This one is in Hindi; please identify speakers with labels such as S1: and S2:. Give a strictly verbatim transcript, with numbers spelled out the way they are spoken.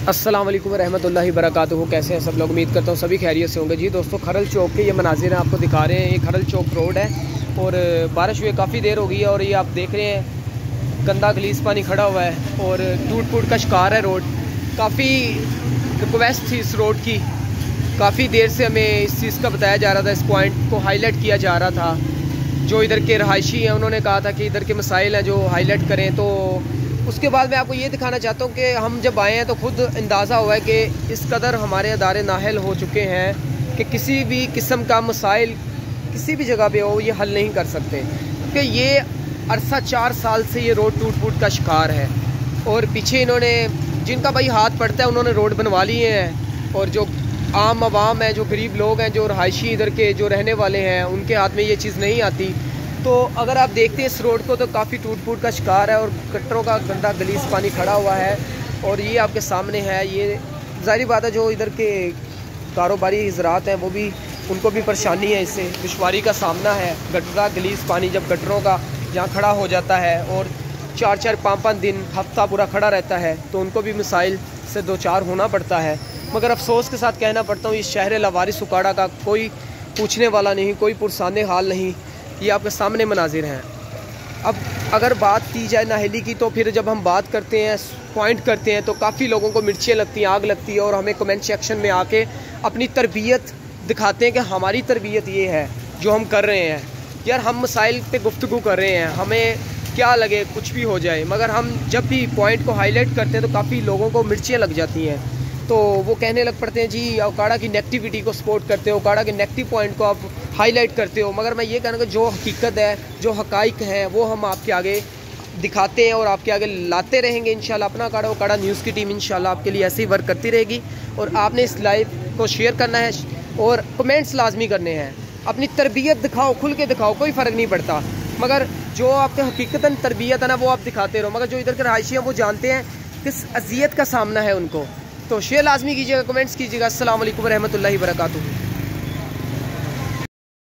S1: अस्सलाम वालेकुम रहमत उल्लाह वबरकातुहू। कैसे हैं सब लोग? उम्मीद करता हूँ सभी खैरियत से होंगे। जी दोस्तों, खरल चौक के ये मनाजिर हैं, आपको दिखा रहे हैं। ये खरल चौक रोड है और बारिश हुए काफ़ी देर हो गई है और ये आप देख रहे हैं गंदा गलीस पानी खड़ा हुआ है और टूट फूट का शिकार है रोड। काफ़ी रिक्वेस्ट थी इस रोड की, काफ़ी देर से हमें इस चीज़ का बताया जा रहा था, इस पॉइंट को हाईलाइट किया जा रहा था। जो इधर के रहायशी हैं उन्होंने कहा था कि इधर के मसाइल हैं जो हाईलाइट करें। तो उसके बाद मैं आपको ये दिखाना चाहता हूँ कि हम जब आए हैं तो खुद अंदाज़ा हुआ है कि इस कदर हमारे अदारे नाहल हो चुके हैं कि किसी भी किस्म का मसाइल किसी भी जगह पे हो ये हल नहीं कर सकते, क्योंकि ये अरसा चार साल से ये रोड टूट फूट का शिकार है। और पीछे इन्होंने जिनका भाई हाथ पड़ता है उन्होंने रोड बनवा लिए हैं और जो आम आवाम है, जो गरीब लोग हैं, जो रहायशी इधर के जो रहने वाले हैं, उनके हाथ में ये चीज़ नहीं आती। तो अगर आप देखते हैं इस रोड को तो काफ़ी टूट फूट का शिकार है और गटरों का गंदा गलीस पानी खड़ा हुआ है। और ये आपके सामने है। ये ज़ाहिर बात है जो इधर के कारोबारी हज़रात हैं वो भी, उनको भी परेशानी है, इससे दुश्वारी का सामना है। गटरा गलीस पानी जब गटरों का यहाँ खड़ा हो जाता है और चार चार पाँच पाँच दिन हफ्ता पूरा खड़ा रहता है तो उनको भी मसाइल से दो चार होना पड़ता है। मगर अफसोस के साथ कहना पड़ता हूँ इस शहर लवारिस उकाड़ा का कोई पूछने वाला नहीं, कोई पुरसाने हाल नहीं। ये आपके सामने मनाजिर हैं। अब अगर बात की जाए नाहली की तो फिर जब हम बात करते हैं, पॉइंट करते हैं तो काफ़ी लोगों को मिर्चें लगती हैं, आग लगती है और हमें कमेंट सेक्शन में आके अपनी तरबियत दिखाते हैं कि हमारी तरबियत ये है जो हम कर रहे हैं। यार हम मसाइल पे गुफ्तगू कर रहे हैं, हमें क्या लगे कुछ भी हो जाए, मगर हम जब भी पॉइंट को हाईलाइट करते हैं तो काफ़ी लोगों को मिर्चें लग जाती हैं। तो वो कहने लग पड़ते हैं जी उकाड़ा की नेगेटिविटी को सपोर्ट करते हो, उकाड़ा के नेगेटिव पॉइंट को आप हाईलाइट करते हो। मगर मैं ये कहना कि जो हकीकत है, जो हकाइक हैं वो हम आपके आगे दिखाते हैं और आपके आगे लाते रहेंगे इंशाल्लाह। अपना उकाड़ा उकाड़ा न्यूज़ की टीम इंशाल्लाह आपके लिए ऐसे ही वर्क करती रहेगी और आपने इस लाइव को शेयर करना है और कमेंट्स लाजमी करने हैं। अपनी तरबियत दिखाओ, खुल के दिखाओ, कोई फ़र्क नहीं पड़ता, मगर जो आपके हकीकतन तरबियत है ना वो आप दिखाते रहो। मगर जो इधर के रहायशी हैं वो जानते हैं किस अजियत का सामना है उनको। तो शेयर लाजमी कीजिएगा, कमेंट्स कीजिएगा। अस्सलाम वालेकुम रहमतुल्लाहि व बरकातुहू।